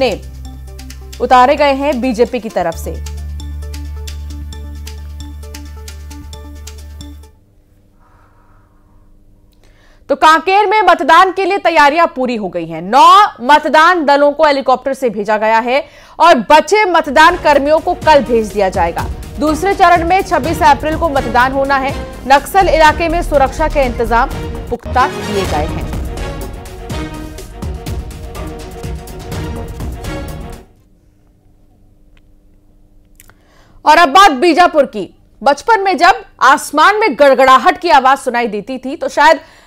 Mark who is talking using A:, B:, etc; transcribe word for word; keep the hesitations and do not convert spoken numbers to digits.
A: सामने उतारे गए हैं बीजेपी की तरफ से। तो कांकेर में मतदान के लिए तैयारियां पूरी हो गई हैं। नौ मतदान दलों को हेलीकॉप्टर से भेजा गया है और बचे मतदान कर्मियों को कल भेज दिया जाएगा। दूसरे चरण में छब्बीस अप्रैल को मतदान होना है। नक्सल इलाके में सुरक्षा के इंतजाम पुख्ता किए गए हैं। और अब बात बीजापुर की। बचपन में जब आसमान में गड़गड़ाहट की आवाज सुनाई देती थी तो शायद